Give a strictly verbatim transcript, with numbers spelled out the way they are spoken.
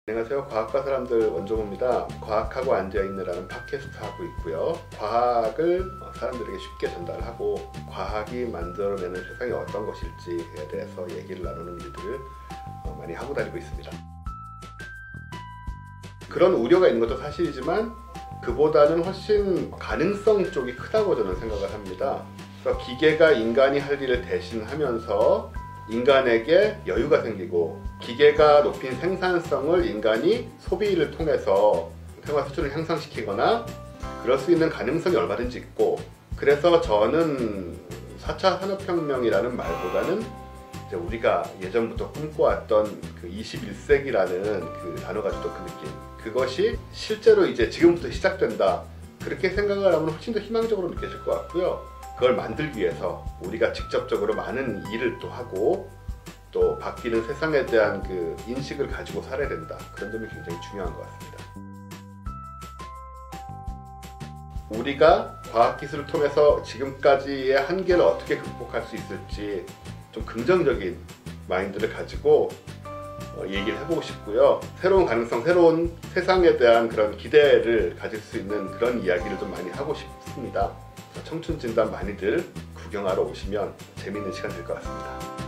안녕하세요. 과학과 사람들 원종우입니다. 과학하고 앉아있느라는 팟캐스트 하고 있고요. 과학을 사람들에게 쉽게 전달하고 과학이 만들어내는 세상이 어떤 것일지에 대해서 얘기를 나누는 일들을 많이 하고 다니고 있습니다. 그런 우려가 있는 것도 사실이지만 그보다는 훨씬 가능성 쪽이 크다고 저는 생각을 합니다. 그래서 기계가 인간이 할 일을 대신하면서 인간에게 여유가 생기고 기계가 높인 생산성을 인간이 소비를 통해서 생활 수준을 향상시키거나 그럴 수 있는 가능성이 얼마든지 있고, 그래서 저는 사 차 산업혁명이라는 말보다는 이제 우리가 예전부터 꿈꿔왔던 그 이십일 세기라는 그 단어가 주던 그 느낌, 그것이 실제로 이제 지금부터 시작된다, 그렇게 생각을 하면 훨씬 더 희망적으로 느껴질 것 같고요. 그걸 만들기 위해서 우리가 직접적으로 많은 일을 또 하고 또 바뀌는 세상에 대한 그 인식을 가지고 살아야 된다, 그런 점이 굉장히 중요한 것 같습니다. 우리가 과학기술을 통해서 지금까지의 한계를 어떻게 극복할 수 있을지 좀 긍정적인 마인드를 가지고 어, 얘기를 해보고 싶고요. 새로운 가능성, 새로운 세상에 대한 그런 기대를 가질 수 있는 그런 이야기를 좀 많이 하고 싶습니다. 청춘진단 많이들 구경하러 오시면 재미있는 시간 될 것 같습니다.